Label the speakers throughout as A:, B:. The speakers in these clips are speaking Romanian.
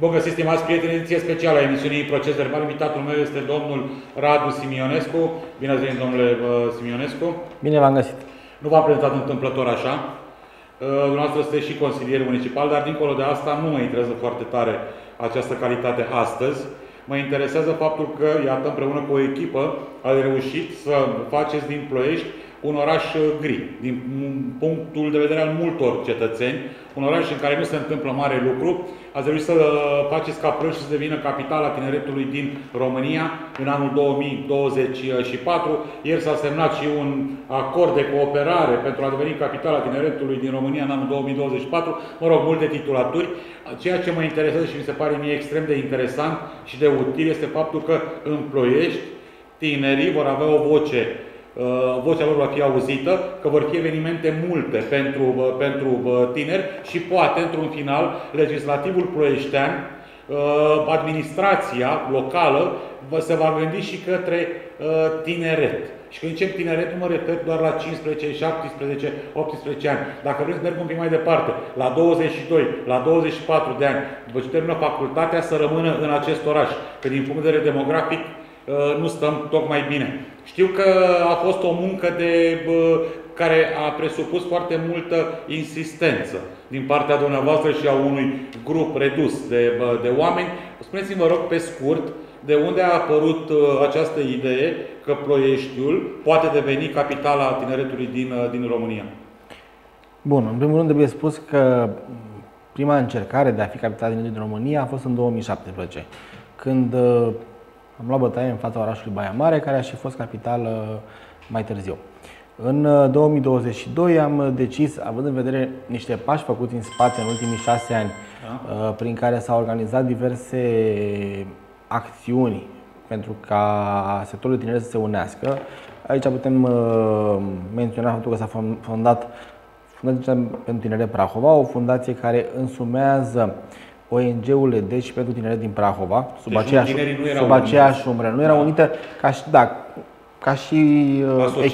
A: Bun găsit, stimați prieteni, ediție specială a emisiunii Proces Verbal. Invitatul meu este domnul Radu Simionescu. Bine ați venit, domnule Simionescu.
B: Bine v-am găsit.
A: Nu v-am prezentat întâmplător așa. Dumneavoastră sunteți și consilier municipal, dar dincolo de asta nu mă interesează foarte tare această calitate astăzi. Mă interesează faptul că, iată, împreună cu o echipă, ați reușit să faceți din Ploiești un oraș gri, din punctul de vedere al multor cetățeni, un oraș în care nu se întâmplă mare lucru. Ați reușit să faceți ca Ploiești să devină capitala tineretului din România în anul 2024. Ieri s-a semnat și un acord de cooperare pentru a deveni capitala tineretului din România în anul 2024. Mă rog, multe titulaturi. Ceea ce mă interesează și mi se pare mie extrem de interesant și de util este faptul că în Ploiești tinerii vor avea o voce. Vocea lor va fi auzită, că vor fi evenimente multe pentru tineri și poate, într-un final, legislativul ploieștean, administrația locală se va gândi și către tineret. Și când încep tineret, nu mă refer doar la 15, 17, 18 ani. Dacă vreți să merg un pic mai departe, la 22, la 24 de ani, după ce termină facultatea, să rămână în acest oraș. Că din punct de vedere demografic, nu stăm tocmai bine. Știu că a fost o muncă care a presupus foarte multă insistență din partea dumneavoastră și a unui grup redus de oameni. Spuneți-mi, vă rog, pe scurt, de unde a apărut această idee că Ploieștiul poate deveni capitala tineretului din România?
B: Bun, în primul rând trebuie spus că prima încercare de a fi capitala tineretului din România a fost în 2017, când am luat bătaie în fața orașului Baia Mare, care a și fost capitală mai târziu. În 2022 am decis, având în vedere niște pași făcuți în spate în ultimii 6 ani, prin care s-au organizat diverse acțiuni pentru ca sectorul tineret să se unească. Aici putem menționa faptul că s-a fondat Fundația pentru Tineret Prahova, o fundație care însumează ONG-urile deci pentru tineret din Prahova, sub aceeași umbră. Nu era unită ca și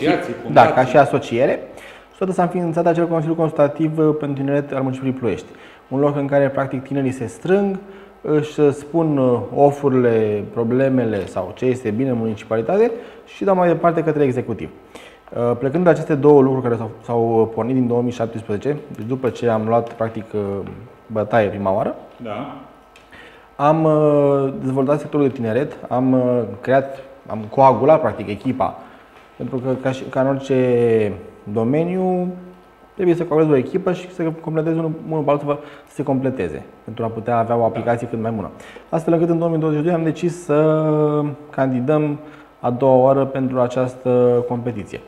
B: asociere. Și toată s-a înființat acel Consiliu Consultativ pentru Tineret al municipiului Ploiești. Un loc în care practic tinerii se strâng, își spun ofurile, problemele sau ce este bine în municipalitate și dau mai departe către executiv. Plecând de aceste două lucruri care s-au pornit din 2017, deci după ce am luat practic bătaie prima oară, am dezvoltat sectorul de tineret, am coagulat practic echipa, pentru că ca în orice domeniu trebuie să coagulezi o echipă și să completezi unul pe altul, să se completeze pentru a putea avea o aplicație cât mai bună. Astfel încât în 2022 am decis să candidăm a doua oară pentru această competiție.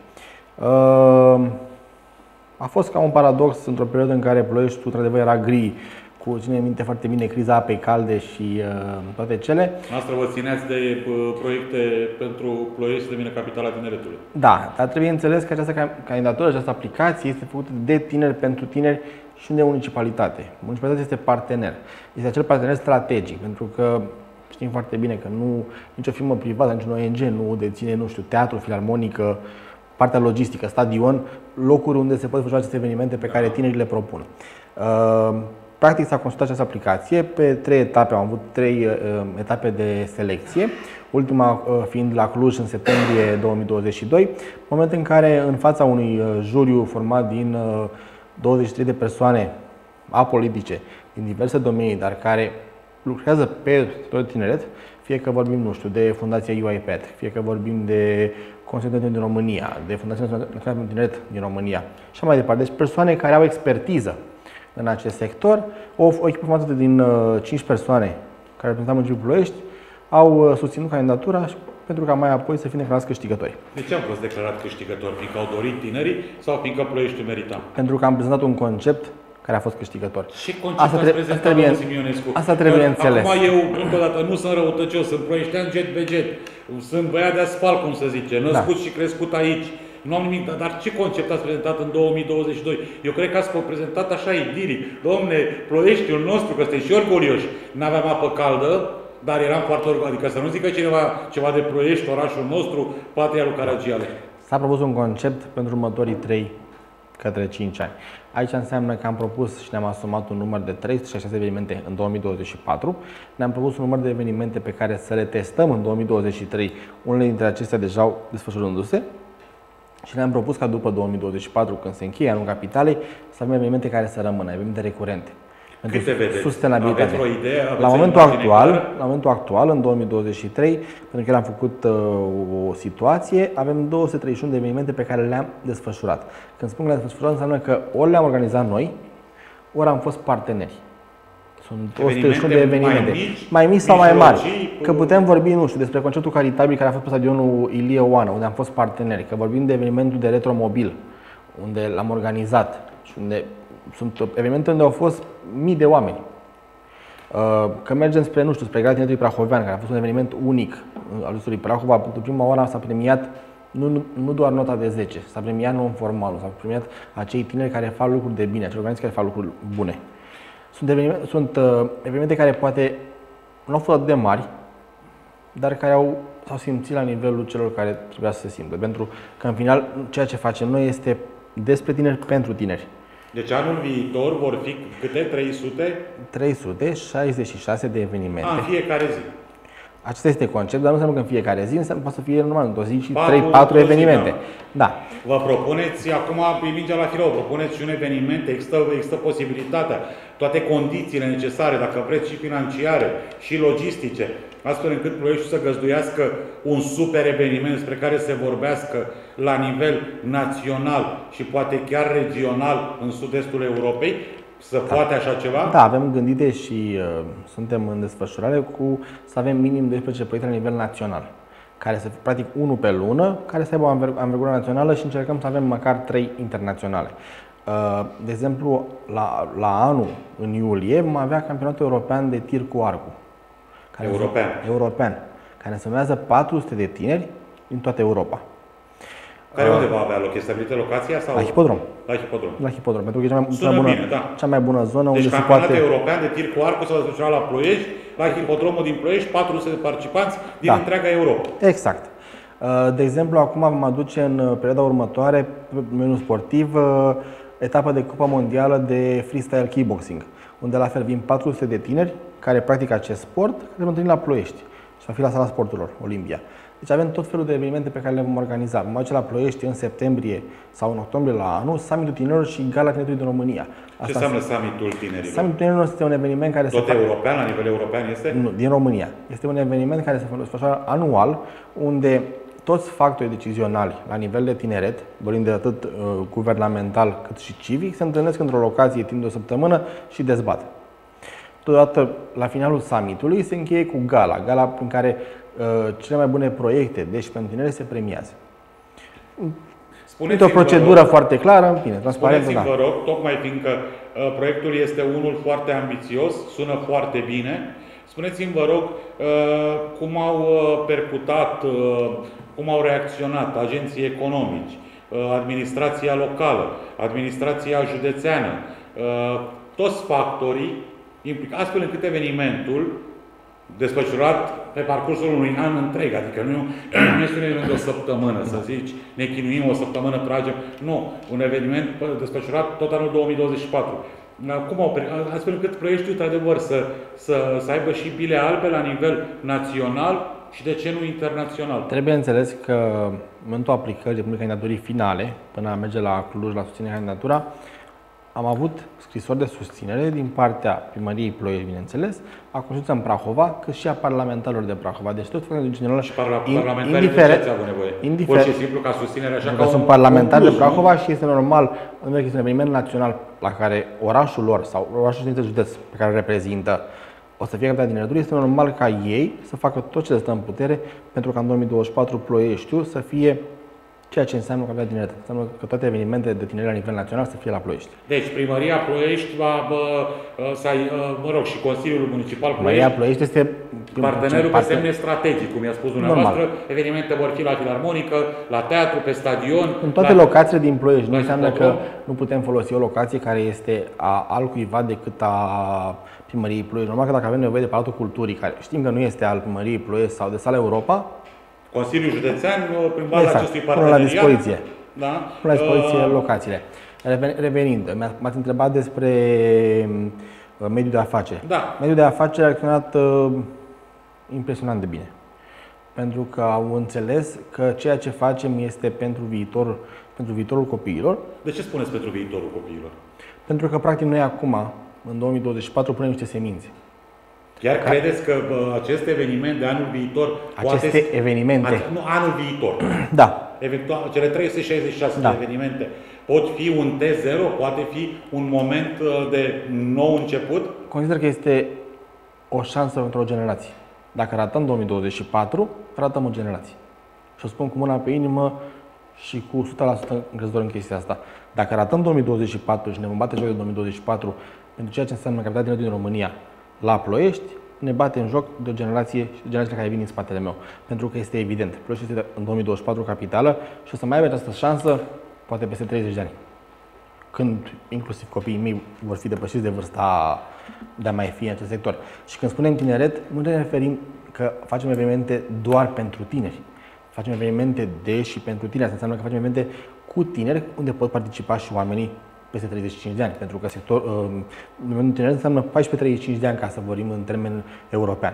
B: A fost ca un paradox într-o perioadă în care Ploieștiul într-adevăr era gri, cu, ține minte foarte bine, criza apei calde și toate cele.
A: Noastră vă țineați de proiecte pentru Ploiești să devină capitala tineretului.
B: Da, dar trebuie înțeles că această candidatură, această aplicație este făcută de tineri pentru tineri și de municipalitate. Municipalitatea este partener. Este acel partener strategic, pentru că știm foarte bine că nicio firmă privată, niciun ONG nu deține, nu știu, teatru, filarmonică, partea logistică, stadion, locuri unde se pot face aceste evenimente pe care tinerii le propun. Practic s-a consultat această aplicație pe 3 etape, am avut 3 etape de selecție, ultima fiind la Cluj în septembrie 2022, moment în care în fața unui juriu format din 23 de persoane apolitice din diverse domenii, dar care lucrează pe tot tineret, fie că vorbim, nu știu, de Fundația UiPath, fie că vorbim de Consiliul din România, de Fundația Națională pentru Tineret din România și mai departe. Deci persoane care au expertiză în acest sector, o echipă formată din 5 persoane care reprezentau municipiul Ploiești, au susținut candidatura pentru ca mai apoi să fie declarați câștigători.
A: De ce am fost declarat câștigători? Fiindcă au dorit tinerii sau fiindcă Ploieștiul merita?
B: Pentru că am prezentat un concept care a fost câștigător.
A: Ce concept ați prezentat, domnul Simionescu?
B: Asta trebuie înțeles.
A: Acum eu, încă o dată, nu sunt răutăcios, sunt ploieștean jet pe jet, sunt băiat de asfalt, cum se zice, născut și crescut aici. Nu am nimic, dar ce concept ați prezentat în 2022? Eu cred că ați prezentat așa idilic. Domne, Ploieștiul nostru, că suntem și orgolioși, n-aveam apă caldă, dar eram foarte orgolioși. Adică să nu zică cineva ceva de Ploiești, orașul nostru, patria lui Caragiale.
B: S-a propus un concept pentru următorii 3 către 5 ani. Aici înseamnă că am propus și ne-am asumat un număr de 366 evenimente în 2024. Ne-am propus un număr de evenimente pe care să le testăm în 2023, unele dintre acestea deja desfășurându-se. Și ne-am propus ca după 2024, când se încheie anul capitalei, să avem evenimente care să rămână, evenimente recurente. Pentru sustenabilitate.
A: Aveți vreo idee?
B: La momentul actual, în 2023, pentru că el am făcut o situație, avem 231 de evenimente pe care le-am desfășurat. Când spun că le-am desfășurat, înseamnă că ori le-am organizat noi, ori am fost parteneri. Sunt 231 de evenimente. Mai mici sau mai mari. Că putem vorbi, nu știu, despre concertul caritabil care a fost pe stadionul Ilie Oană, unde am fost parteneri. Că vorbim de evenimentul de retromobil, unde l-am organizat și unde sunt evenimente unde au fost mii de oameni. Că mergem spre, nu știu, spre Gara Tineretului Prahovean, care a fost un eveniment unic al lui Prahova. Pentru prima oară s-a premiat nu doar nota de 10, s-a premiat non-formalul, s-a premiat acei tineri care fac lucruri de bine, acei organizații care fac lucruri bune. Sunt evenimente care poate nu au fost atât de mari, dar care s-au simțit la nivelul celor care trebuia să se simtă. Pentru că, în final, ceea ce facem noi este despre tineri pentru tineri.
A: Deci anul viitor vor fi câte? 300?
B: 366 de evenimente.
A: În fiecare zi.
B: Acesta este concept, dar nu înseamnă că în fiecare zi, înseamnă poate să fie numai într-o zi și 3-4 evenimente. Da.
A: Vă propuneți, acum mingea la firou, propuneți și un eveniment, există posibilitatea, toate condițiile necesare, dacă vreți, și financiare, și logistice, astfel încât Ploieștiul să găzduiască un super eveniment despre care se vorbească la nivel național și poate chiar regional în sud-estul Europei. Să poate așa ceva?
B: Da, avem gândite și suntem în desfășurare să avem minim 12 proiecte la nivel național, care să fie practic unul pe lună, care să aibă o anvergură națională și încercăm să avem măcar 3 internaționale. De exemplu, la anul, în iulie, vom avea campionatul european de tir cu arcul. European, care însemnează 400 de tineri din toată Europa.
A: Care unde va avea loc? Este stabilită locația? Sau?
B: La Hipodrom.
A: La Hipodrom.
B: La Hipodrom, pentru că e cea mai bună zonă
A: deci
B: unde se poate...
A: Deci european de tir cu arcul s-a desfășurat la Ploiești, la Hipodromul din Ploiești, 400 de participanți din întreaga Europa.
B: Exact. De exemplu, acum vom aduce în perioada următoare, pe meniu sportiv, etapa de Cupa Mondială de Freestyle Kickboxing, unde la fel vin 400 de tineri care practică acest sport, care se întâlni la Ploiești și va fi la Sala Sporturilor Olimpia. Deci avem tot felul de evenimente pe care le vom organiza. Vom face la Ploiești în septembrie sau în octombrie la anul, Summitul Tinerilor și Gala Tineretului din România.
A: Ce înseamnă Summitul Tinerilor?
B: Summitul Tinerilor este un eveniment care
A: tot european, la nivel european este?
B: Nu, din România. Este un eveniment care se desfășoară anual, unde toți factorii decizionali la nivel de tineret, vorbim de atât guvernamental cât și civic, se întâlnesc într-o locație timp de o săptămână și dezbat. Totodată, la finalul summitului se încheie cu gala prin care cele mai bune proiecte, deci pentru tineri, se premiază. Spuneți o procedură foarte clară, bine, transparentă.
A: Spuneți-mi, vă rog, tocmai fiindcă proiectul este unul foarte ambițios, sună foarte bine, spuneți-mi, vă rog, cum au percutat, cum au reacționat agenții economici, administrația locală, administrația județeană, toți factorii implicați, astfel încât evenimentul desfășurat pe parcursul unui an întreg, adică nu este un eveniment de o săptămână, să zici, ne chinuim o săptămână, tragem. Nu, un eveniment desfășurat tot anul 2024. Astfel încât Ploieștiul, într-adevăr, să aibă și bile albe la nivel național și, de ce nu, internațional.
B: Trebuie înțeles că în momentul aplicării de candidaturii finale, până a merge la Cluj la susținerea candidatura, am avut scrisori de susținere din partea Primăriei Ploiești, bineînțeles, a Constituția în Prahova, cât și a parlamentarilor de Prahova. Deci tot în general.
A: Și parlamentarii de ce ți-au nevoie? Pur și simplu ca susținere, așa ca
B: sunt parlamentari de Prahova și este normal, în este un eveniment național la care orașul lor sau orașul dintre județ pe care îl reprezintă o să fie capital din tineretului, este normal ca ei să facă tot ce le stă în putere pentru ca în 2024 Ploieștiul să fie ceea ce înseamnă capital de tineret. Înseamnă că toate evenimentele de tineret la nivel național să fie la Ploiești.
A: Deci, Primăria Ploiești și Consiliul Municipal Ploiești.
B: Primăria Ploiești este
A: partenerul pe semne strategic, cum i-a spus dumneavoastră. Evenimente vor fi la Filarmonică, la teatru, pe stadion.
B: În toate locațiile din Ploiești. Nu înseamnă că nu putem folosi o locație care este a altcuiva decât a Primăriei Ploiești. Normal că dacă avem nevoie de Palatul Culturii, care știm că nu este al Primăriei Ploiești sau de Sala Europa,
A: Consiliul Județean, prin baza acestui parteneriat,
B: la dispoziție.
A: Da?
B: La dispoziție locațiile. Revenind, m-ați întrebat despre mediul de afaceri.
A: Da.
B: Mediul de afaceri a reacționat impresionant de bine. Pentru că au înțeles că ceea ce facem este pentru viitorul copiilor.
A: De ce spuneți pentru viitorul copiilor?
B: Pentru că, practic, noi acum, în 2024, punem niște semințe.
A: Chiar credeți că acest eveniment de anul viitor nu, anul viitor.
B: Da.
A: Eventual, cele 366
B: da.
A: de evenimente pot fi un T0, poate fi un moment de nou început?
B: Consider că este o șansă pentru o generație. Dacă ratăm 2024, ratăm o generație. Și o spun cu mâna pe inimă și cu 100% încrezător în chestia asta. Dacă ratăm 2024 și ne vom bate joc de 2024 pentru ceea ce înseamnă capitala din România la Ploiești, ne bate în joc de o generație și de generația care vine în spatele meu. Pentru că este evident, Ploiești este în 2024 capitală și o să mai aibă această șansă poate peste 30 de ani. Când inclusiv copiii mei vor fi depășiți de vârsta de a mai fi în acest sector. Și când spunem tineret, nu ne referim că facem evenimente doar pentru tineri. Facem evenimente de și pentru tineri. Asta înseamnă că facem evenimente cu tineri unde pot participa și oamenii peste 35 de ani. Pentru că evenimentul tineret înseamnă 14-35 de ani, ca să vorbim în termen european.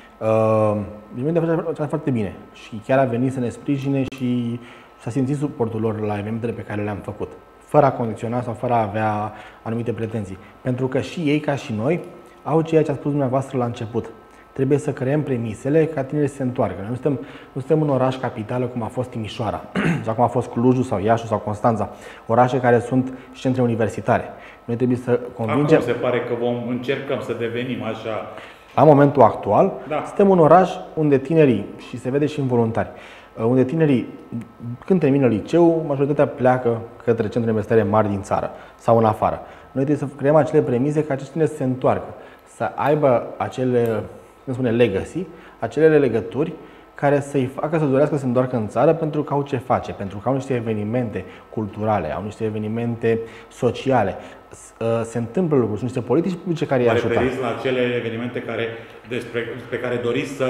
B: Evenimentul a făcut foarte bine și chiar a venit să ne sprijine și s-a simțit suportul lor la evenimentele pe care le-am făcut, fără a condiționa sau fără a avea anumite pretenții. Pentru că și ei, ca și noi, au ceea ce a spus dumneavoastră la început. Trebuie să creăm premisele ca tinerii să se întoarcă. Noi nu suntem un oraș capitală cum a fost Timișoara, sau cum a fost Clujul, sau Iașu, sau Constanța. Orașe care sunt și centre universitare. Noi trebuie să convingem...
A: Acum se pare că încercăm să devenim așa...
B: La momentul actual,
A: da.
B: Suntem un oraș unde tinerii, și se vede și în voluntari, unde tinerii, când termină liceu, majoritatea pleacă către centre universitare mari din țară sau în afară. Noi trebuie să creăm acele premise ca acești tineri să se întoarcă, să aibă acele, cum spune, legacy, acele legături care să-i facă să dorească să se întoarcă în țară pentru că au ce face, pentru că au niște evenimente culturale, au niște evenimente sociale. Se întâmplă lucruri, sunt niște politici publice care îi ajută.
A: Vă referiți la acele evenimente pe care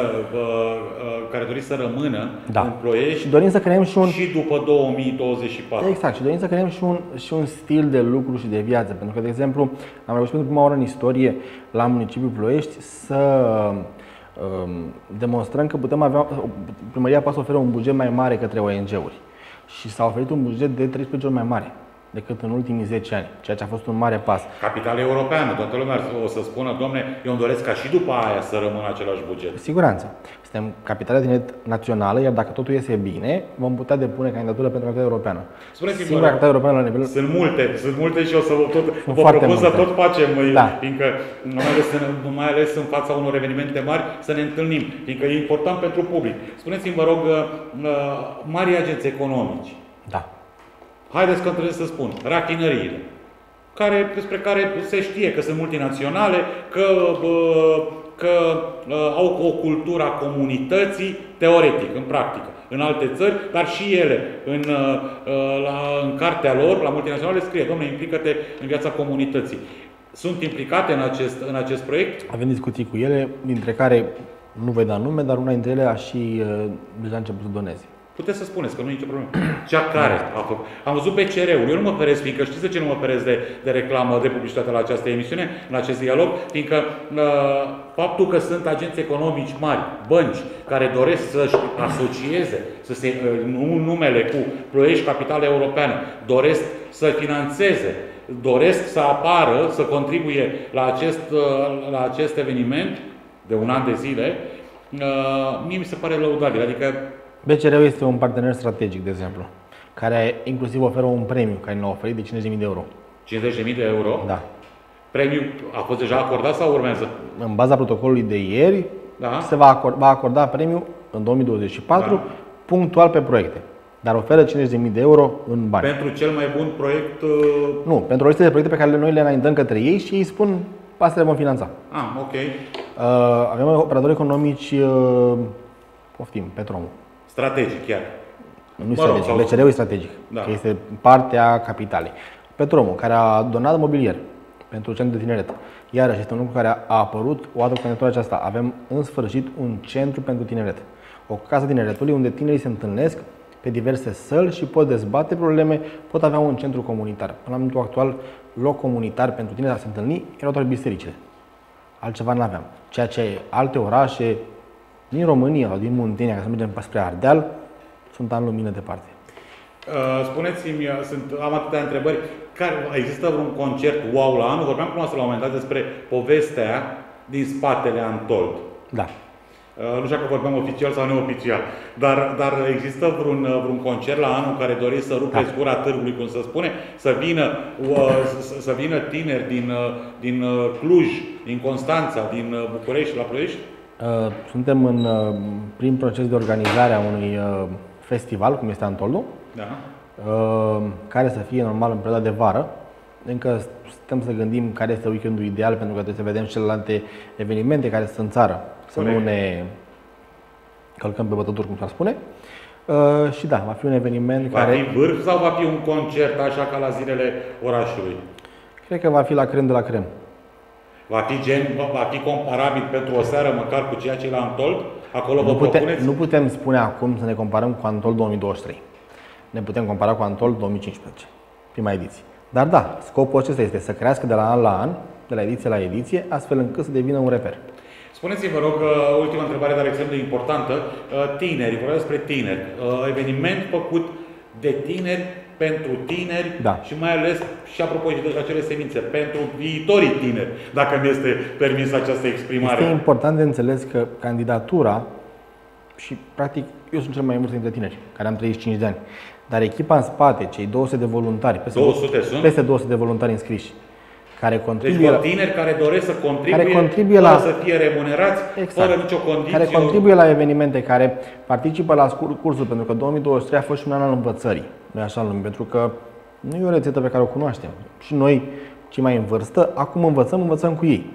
A: doriți să rămână în Ploiești
B: și dorim să creăm
A: și după 2024.
B: Exact, și dorim să creăm și un stil de lucru și de viață. Pentru că, de exemplu, am reușit pentru prima oară în istorie la municipiul Ploiești să demonstrăm că primăria poate să ofere un buget mai mare către ONG-uri. Și s-a oferit un buget de 13 ori mai mare decât în ultimii 10 ani, ceea ce a fost un mare pas.
A: Capitală europeană, toată lumea o să spună, domne, eu îmi doresc ca și după aia să rămână același buget.
B: Cu siguranță. Suntem capitala tineret națională, iar dacă totul iese bine, vom putea depune candidatură pentru capitala europeană.
A: Spuneți-mi,
B: europeană la nivel...
A: Sunt multe și o să vă propun să tot facem, fiindcă mai ales în fața unor evenimente mari, să ne întâlnim, fiindcă e important pentru public. Spuneți-mi, vă rog, mari agenți economici.
B: Da.
A: Haideți că trebuie să spun, rafinăriile, despre care se știe că sunt multinaționale, că au o cultură a comunității, teoretic, în practică, în alte țări, dar și ele, în cartea lor, la multinaționale, scrie, dom'le, implică-te în viața comunității. Sunt implicate în acest proiect?
B: Avem discuții cu ele, dintre care nu voi da nume, dar una dintre ele a și deja început să doneze.
A: Puteți să spuneți că nu e nicio problemă. Cea care a făcut. Am văzut BCR-ul. Eu nu mă feresc, fiindcă știți de ce nu mă feresc de reclamă, de publicitate la această emisiune, în acest dialog? Fiindcă faptul că sunt agenți economici mari, bănci, care doresc să-și asocieze, numele cu Ploiești, capitală europeană, doresc să finanțeze, doresc să apară, să contribuie la acest eveniment de un an de zile, mie mi se pare lăudabil. Adică
B: BCR-ul este un partener strategic, de exemplu, care inclusiv oferă un premiu care ne-a oferit de 50.000 de euro.
A: 50.000 de euro?
B: Da.
A: Premiul a fost deja acordat sau urmează?
B: În baza protocolului de ieri, se va acorda premiul în 2024, punctual pe proiecte. Dar oferă 50.000 de euro în bani.
A: Pentru cel mai bun proiect?
B: Nu, pentru o listă de proiecte pe care noi le înaintăm către ei și ei spun, astea le vom finanța.
A: Ok.
B: Avem operatori economici, poftim, Petromul.
A: Strategic, chiar.
B: Nu strategic, BCR-ul e strategic, că este partea capitalei. Petromul, care a donat mobilier pentru centru de tineret. Iarăși este un lucru care a apărut o dată cu candidatura aceasta. Avem în sfârșit un centru pentru tineret. O casă tineretului unde tinerii se întâlnesc pe diverse săli și pot dezbate probleme, pot avea un centru comunitar. Până la momentul actual, loc comunitar pentru tineri a se întâlni erau doar bisericile. Altceva nu aveam. Ceea ce alte orașe din România sau din Muntenia, ca să mergem spre Ardeal, sunt în lumină departe.
A: Spuneți-mi, am atâtea întrebări. Există vreun concert wow la anul? Vorbeam cu noastră la un moment dat despre povestea din spatele Antold.
B: Da.
A: Nu știu dacă vorbeam oficial sau neoficial, dar există vreun concert la anul care doriți să rupeți gura târgului, cum se spune, să vină tineri din Cluj, din Constanța, din București, la Ploiești?
B: Suntem în prim proces de organizare a unui festival, cum este Antoldul, care să fie normal în perioada de vară. Încă stăm să gândim care este weekendul ideal, pentru că trebuie să vedem celelalte evenimente care sunt în țară, să nu ne călcăm pe bătături, cum s-ar spune. Și da, va fi un eveniment care...
A: Va fi vârf sau va fi un concert așa ca la zilele orașului?
B: Cred că va fi la crem de la crem.
A: Va fi comparabil pentru o seară măcar cu ceea ce e la Antold? Acolo vă propuneți?
B: Nu putem spune acum să ne comparăm cu Antold 2023. Ne putem compara cu Antold 2015, prima ediție. Dar da, scopul acesta este să crească de la an la an, de la ediție la ediție, astfel încât să devină un reper.
A: Spuneți-mi, vă rog, ultima întrebare, dar extrem de importantă. Tineri, vorbim despre tineri. Eveniment făcut de tineri, pentru tineri și mai ales, și apropo de acele semințe, pentru viitorii tineri, dacă mi este permis această exprimare.
B: Este important de înțeles că candidatura, și practic eu sunt cel mai mult dintre tineri, care am 35 de ani, dar echipa în spate, cei 200 de voluntari, peste 200 de voluntari înscriși, care contribuie,
A: deci tineri care doresc să contribuie fără să fie remunerați, fără nicio condiție.
B: Care contribuie la evenimente, care participă la cursuri, pentru că 2023 a fost și un an al învățării, nu așa lume, pentru că nu e o rețetă pe care o cunoaștem. Și noi, cei mai în vârstă, acum învățăm cu ei.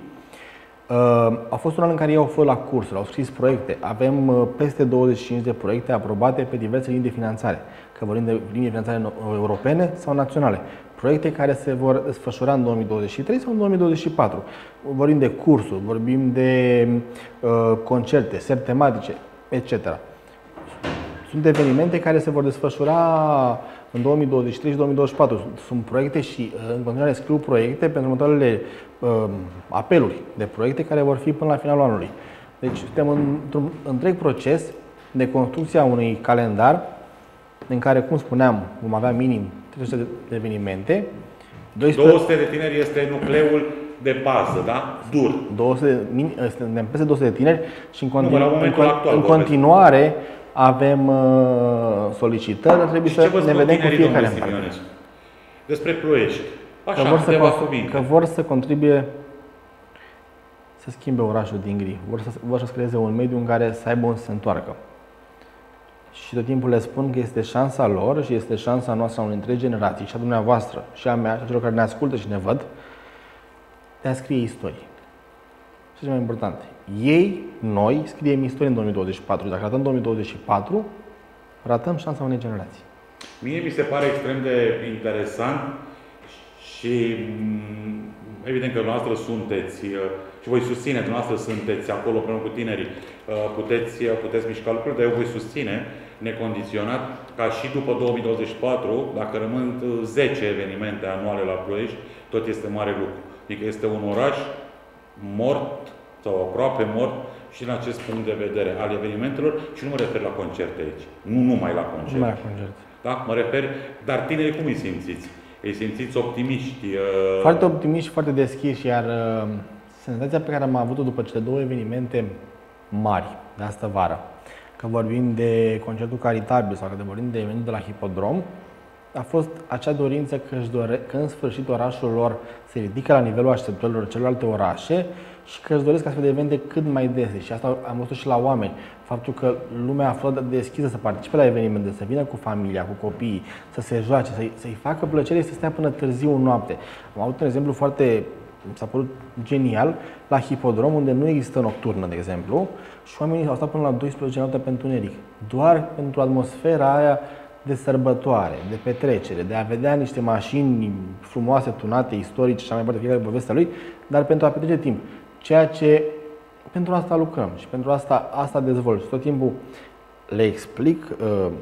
B: A fost un an în care ei au fost la cursuri, au scris proiecte. Avem peste 25 de proiecte aprobate pe diverse linii de finanțare, că vorbim de linii de finanțare europene sau naționale. Proiecte care se vor desfășura în 2023 sau în 2024. Vorbim de cursuri, vorbim de concerte, seri tematice, etc. Sunt evenimente care se vor desfășura în 2023 și 2024. Sunt proiecte și în continuare scriu proiecte pentru următoarele apeluri de proiecte care vor fi până la finalul anului. Deci suntem într-un întreg proces de construcție a unui calendar în care, cum spuneam, vom avea minim 300 de evenimente.
A: 200 de tineri este nucleul de bază, da? Dur.
B: Suntem peste 200 de tineri și
A: în
B: continuare avem solicitări, trebuie să ne vedem cu fiecare în parte.
A: Despre Ploiești. Așa, câteva cuvinte.
B: Că vor să contribuie să schimbe orașul din gri. Vor să creeze un mediu în care să aibă un să se întoarcă. Și tot timpul le spun că este șansa lor și este șansa noastră a unei întregi generații, și a dumneavoastră, și a mea, și a celor care ne ascultă și ne văd, de a scrie istorie. Și ce mai important, noi scriem istorie în 2024. Dacă ratăm 2024, ratăm șansa unei generații.
A: Mie mi se pare extrem de interesant și evident că dumneavoastră sunteți și voi susține, dumneavoastră sunteți acolo împreună cu tinerii, puteți mișca lucruri, dar eu voi susține necondiționat ca și după 2024, dacă rămân 10 evenimente anuale la Ploiești, tot este mare lucru. Adică este un oraș mort sau aproape mort și în acest punct de vedere al evenimentelor, și nu mă refer la concerte aici. Nu numai la concerte.
B: Numai la concerte.
A: Da? Mă refer, dar tinerii cum îi simțiți? Îi simțiți optimiști?
B: Foarte optimiști și foarte deschiși, iar senzația pe care am avut-o după cele două evenimente mari de astă vară, că vorbim de concertul caritabil sau că vorbim de evenimentul de la Hipodrom, a fost acea dorință că în sfârșit orașul lor se ridică la nivelul așteptărilor celorlalte orașe și că își doresc astfel de evenimente cât mai dese. Și asta am văzut și la oameni. Faptul că lumea a fost deschisă să participe la evenimente, să vină cu familia, cu copiii, să se joace, să-i facă plăcere și să stea până târziu noapte. Am avut un exemplu foarte, mi s-a părut genial, la Hipodrom, unde nu există nocturnă, de exemplu, și oamenii au stat până la 12 noapte pe întuneric. Doar pentru atmosfera aia de sărbătoare, de petrecere, de a vedea niște mașini frumoase, tunate, istorice și așa mai departe, fiecare povestea lui, dar pentru a petrece timp. Ceea ce pentru asta lucrăm și pentru asta dezvolt. Și tot timpul le explic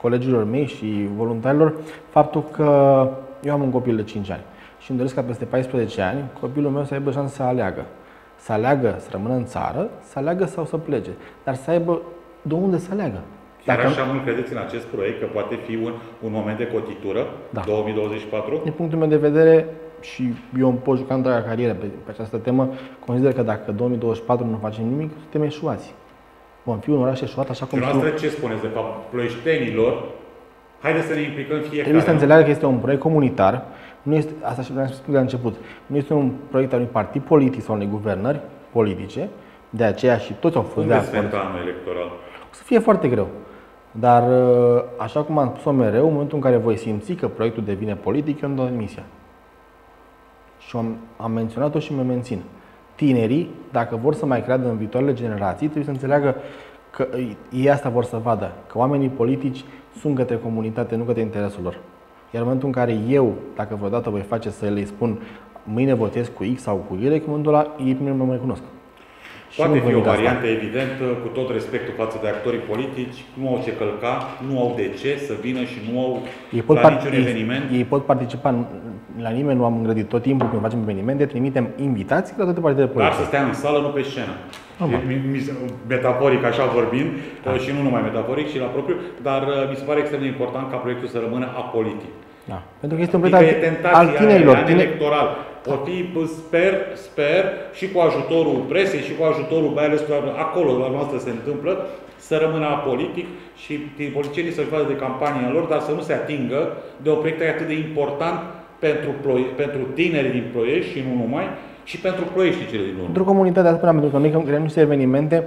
B: colegilor mei și voluntarilor faptul că eu am un copil de 5 ani și îmi doresc ca peste 14 ani copilul meu să aibă șansa să aleagă. Să aleagă să rămână în țară, să aleagă sau să plece, dar să aibă de unde să aleagă.
A: Chiar așa mult credeți în acest proiect că poate fi un moment de cotitură,
B: Da.
A: 2024?
B: Din punctul meu de vedere, și eu îmi pot juca întreaga carieră pe această temă, consider că dacă 2024 nu facem nimic, suntem eșuați. Vom fi un oraș eșuat, așa cum
A: Dumneavoastră ce spuneți de fapt ploieștenilor? Haideți să ne implicăm fiecare.
B: Trebuie să înțeleagă că este un proiect comunitar. Nu este, asta și vreau să spun de la început. Nu este un proiect al unui partid politic sau unei guvernări politice. De aceea și toți au fost de acord.
A: Unde anul electoral?
B: O să fie foarte greu. Dar, așa cum am spus-o mereu, în momentul în care voi simți că proiectul devine politic, eu îmi dau demisia. Și am menționat-o și mă mențin. Tinerii, dacă vor să mai creadă în viitoarele generații, trebuie să înțeleagă că ei asta vor să vadă, că oamenii politici sunt către comunitate, nu către interesul lor. Iar în momentul în care eu, dacă vreodată voi face să le spun mâine votez cu X sau cu Y, în momentul ăla ei primul mă recunosc.
A: Poate fi o variantă, evident, cu tot respectul față de actorii politici, nu au ce călca, nu au de ce să vină și nu au la niciun eveniment.
B: Ei pot participa, la nimeni nu am îngrădit. Tot timpul când facem evenimente, trimitem invitații la toate partidele politice.
A: Dar să stea în sală, nu pe scenă. Metaforic, așa vorbind, și nu numai metaforic, și la propriu, dar mi se pare extrem de important ca proiectul să rămână apolitic.
B: Da. Pentru că este un proiect al tinerilor.
A: Electoral. O fi, sper, și cu ajutorul presei, și cu ajutorul, mai ales acolo la noastră se întâmplă, să rămână apolitic și politicienii să-și vadă de campania lor, dar să nu se atingă de o proiect atât de important pentru tinerii din Ploiești și nu numai, și pentru ploieștii cele din urmă.
B: Pentru comunitatea, pentru că noi creăm niște evenimente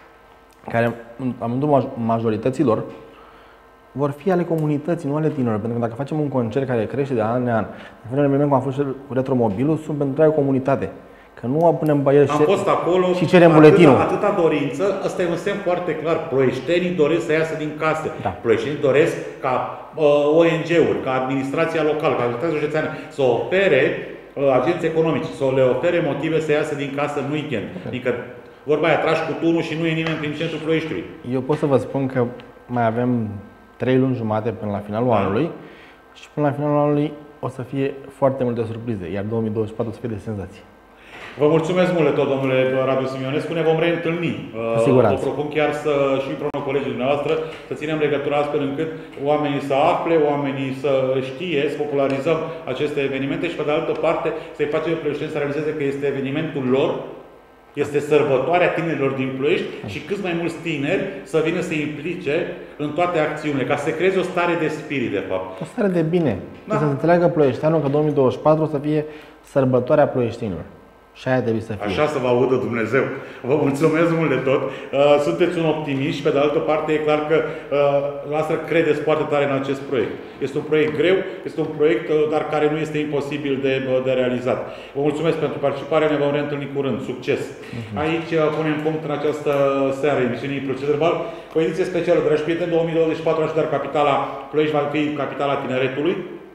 B: care, în majorităților, vor fi ale comunității, nu ale tinerilor. Pentru că dacă facem un concert care crește de an în an, un eveniment cum a fost cu Retromobilul, sunt pentru întreaga comunitate. Că nu punem băieri și cerem buletinul.
A: Atâta dorință, ăsta e un semn foarte clar. Ploieștenii doresc să iasă din casă.
B: Da.
A: Ploieștenii doresc ca ONG-uri, ca administrația locală, ca administrația județeană să ofere agenți economici, să le ofere motive să iasă din casă în weekend. Adică vorba aia, tragi cu tunul și nu e nimeni prin centrul Ploieștiului.
B: Eu pot să vă spun că mai avem 3 luni jumate până la finalul anului și până la finalul anului o să fie foarte multe surprize, iar 2024 o să fie de senzație.
A: Vă mulțumesc mult de tot, domnule Radu Simionescu, ne vom reîntâlni. Vă propun chiar să și împreună cu colegii dumneavoastră să ținem legătura astfel încât oamenii să afle, oamenii să știe, să popularizăm aceste evenimente și pe de altă parte să-i facem pe ploieșteni să realizeze că este evenimentul lor, este sărbătoarea tinerilor din Ploiești și cât mai mulți tineri să vină să se implice în toate acțiunile, ca să creeze o stare de spirit, de fapt.
B: O stare de bine. Da. Să înțeleagă ploieșteanul că 2024 o să fie sărbătoarea ploieștinilor. Și aia trebuie să fie.
A: Așa să vă audă Dumnezeu. Vă mulțumesc mult de tot. Sunteți un optimist și pe de altă parte e clar că noastră credeți foarte tare în acest proiect. Este un proiect greu, este un proiect dar care nu este imposibil de realizat. Vă mulțumesc pentru participare, ne vom reîntâlni curând. Succes! Aici punem punct în această seară emisiunii Proces Verbal. O ediție specială, dragi prieteni, 2024, așadar capitala Ploiești va fi capitala tineretului.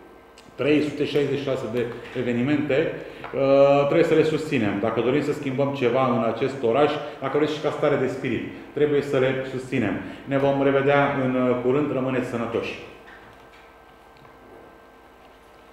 A: 366 de evenimente. Trebuie să le susținem. Dacă dorim să schimbăm ceva în acest oraș, dacă vreți și ca stare de spirit, trebuie să le susținem. Ne vom revedea în curând. Rămâneți sănătoși!